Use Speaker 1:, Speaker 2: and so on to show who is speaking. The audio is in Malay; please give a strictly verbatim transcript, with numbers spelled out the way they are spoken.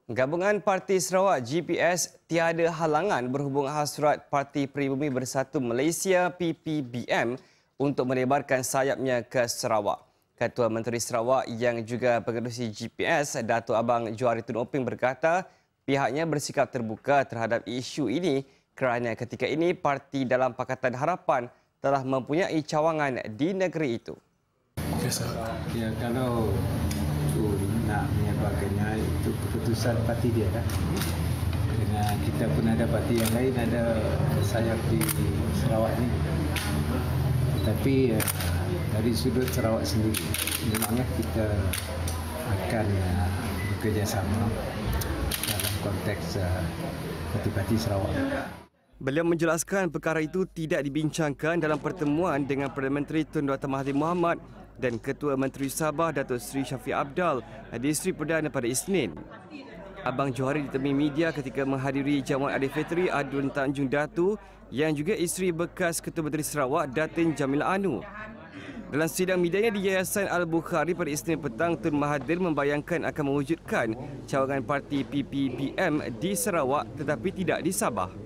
Speaker 1: Gabungan Parti Sarawak G P S tiada halangan berhubung hasrat Parti Peribumi Bersatu Malaysia P P B M untuk melebarkan sayapnya ke Sarawak. Ketua Menteri Sarawak yang juga pengerusi G P S, Datuk Abang Johari Tun Oping berkata pihaknya bersikap terbuka terhadap isu ini kerana ketika ini parti dalam Pakatan Harapan telah mempunyai cawangan di negeri itu.
Speaker 2: Ya, kalau itu nak menyebarkannya itu keputusan parti dia kan. Dengan kita pun ada parti yang lain ada sayap di Sarawak ni. Tapi uh, dari sudut Sarawak sendiri memangnya kita akan uh, bekerjasama dalam konteks uh, parti-parti Sarawak.
Speaker 1: Beliau menjelaskan perkara itu tidak dibincangkan dalam pertemuan dengan Perdana Menteri Tun Dr Mahathir Mohamad dan Ketua Menteri Sabah Datuk Seri Syafiq Abdal di Isteri Perdana pada Isnin. Abang Johari ditemui media ketika menghadiri jamuan Aidilfitri Adun Tanjung Datu yang juga isteri bekas Ketua Menteri Sarawak Datin Jamila Anu. Dalam sidang medianya di Yayasan Al-Bukhari pada Isnin petang, Tun Mahathir membayangkan akan mewujudkan cawangan parti P P B M di Sarawak tetapi tidak di Sabah.